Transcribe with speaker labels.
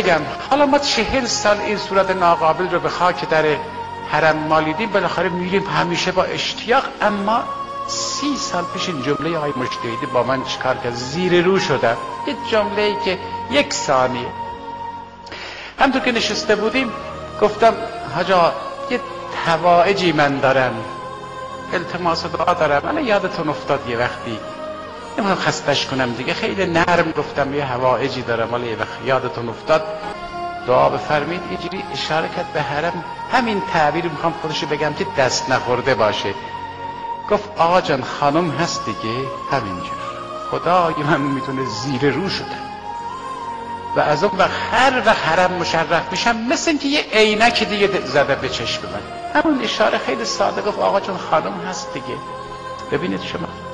Speaker 1: بگم حالا ما 40 سال این صورت ناقابل رو به خاک در حرم مالیدیم، بالاخره میریم همیشه با اشتیاق. اما 30 سال پیش این جمله آقای مجتهدی با من چیکار کرد؟ زیر رو شدم. یه جمله‌ای که 1 ثانیه همونطور که نشسته بودیم گفتم حاجا یه حوائجی من دارم، التماس دعا دارم. من یادتون افتاد یه وقتی، نمیخوام خستش کنم دیگه، خیلی نرم گفتم یه حوائجی دارم، ولی یه وقت یادتون افتاد دعا بفرمید. اینجوری اشاره کرد به حرم. همین تعبیر میخوام خودشو بگم که دست نخورده باشه. گفت آقا جان خانم هست دیگه، همینجور خدای من میتونه زیر رو شدم و از اون وقت هر وقت حرم مشرف میشم مثل اینکه یه عینک دیگه زده به چشم من. همون اشاره خیلی ساده. گفت آقا جان خانم هست دیگه. ببینید شما